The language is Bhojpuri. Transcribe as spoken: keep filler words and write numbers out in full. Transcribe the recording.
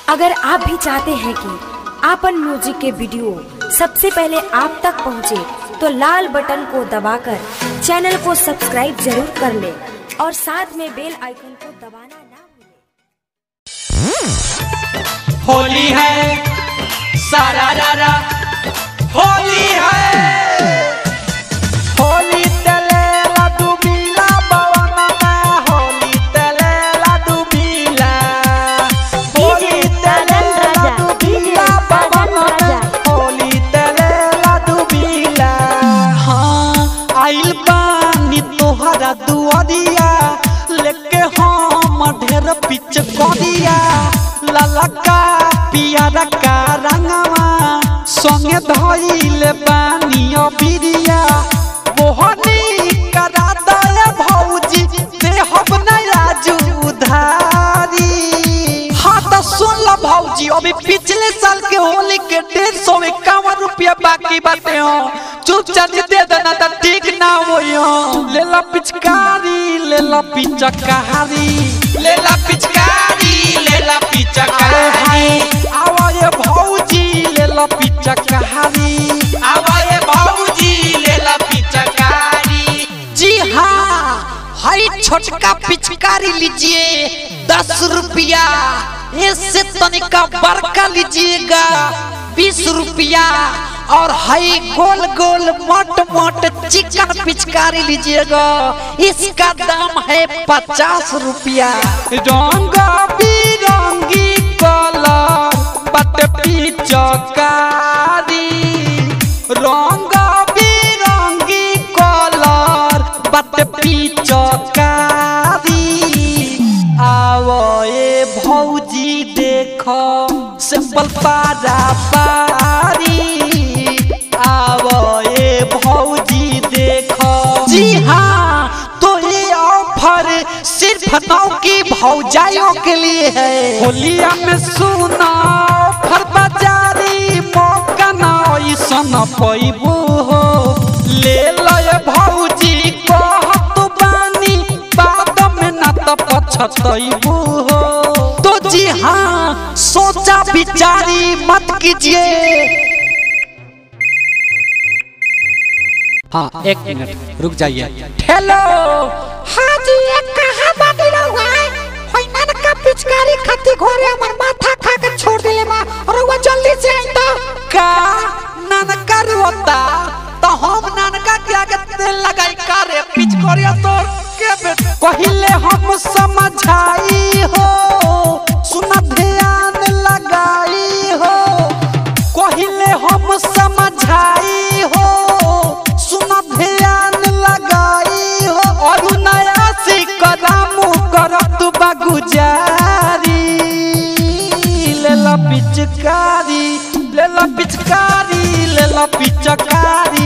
अगर आप भी चाहते हैं कि आपन म्यूजिक के वीडियो सबसे पहले आप तक पहुंचे, तो लाल बटन को दबाकर चैनल को सब्सक्राइब जरूर कर ले और साथ में बेल आइकन को दबाना ना भूलें। होली है सारा रारा, होली है होली तले लाडू बीला बवन में, होली तले लाडू बीला, होली तले लाडू बीला बवन में, होली तले लाडू बीला। हाँ आइल बानी तोहरा दुआरिया लेके हम ढेर पिच करिया, लाला का पियारा का रंगवा संगे धइले बानी बिरिया, मोहनी करा दया भौजी देहब नया उधारी। हाँ तो सुन लो भौजी, अभी पिछले साल के होली के डेढ़ सौ इक्यावन रुपया बाकी बाटे हो, चुपचाप दे देना तो ठीक ना हो। ले ला पिचकारी ले ला पिचकारी ले ला पिचकारी ले ला पिचकारी, आवाज़ भौजी ले ला पिचकारी, आवाज़ भौजी ले ला पिचकारी। जी हाँ, हरी छोटका पिचकारी लीजिए दस रुपया, इससे तनिका बड़का लीजिएगा बीस रुपया, और हई गोल गोल मोट मोट चिकन पिचकारी लीजिएगा, इसका दाम है पचास रुपया। रंग बिरंगी कलर बट पिचकारी, रंग बिरंगी कलर बट पिचकारी। आवो ए भौजी देखो सिंपल पारा पारी, आवो ए भौजी देखो। जी हाँ, तो ये ऑफर सिर्फ नौ की भौजाइयों के लिए है। होलिया में सुना ऑफर बाजारी, मौका ना ऐसन पैबू हो, ले लो ये भौजी कहत बानी, बाद में ना तो पछतैबू हो। तो जी हाँ, सोचा विचारी मत कीजिए। हाँ एक मिनट रुक जाइए। हेलो हाँ जी, ये कहाँ बाटी रहुआ है? होई ननका पिचकारी खाती घोरे हमर माथा खा के छोड़ दिले माँ, और वो जल्दी से आई तो। का ननका रोता तो हम ननका के आगे तेल लगाई करे पिचकारिया तोड़ के बेट। पहले हम समझाई हो, सुना ध्यान लगाई हो, पहले हम समझाई हो, सुना ध्यान लगाई हो, और नया सिकरामु करत बागुजारी। ले ला पिचकारी ले ला पिचकारी ले ला पिचकारी,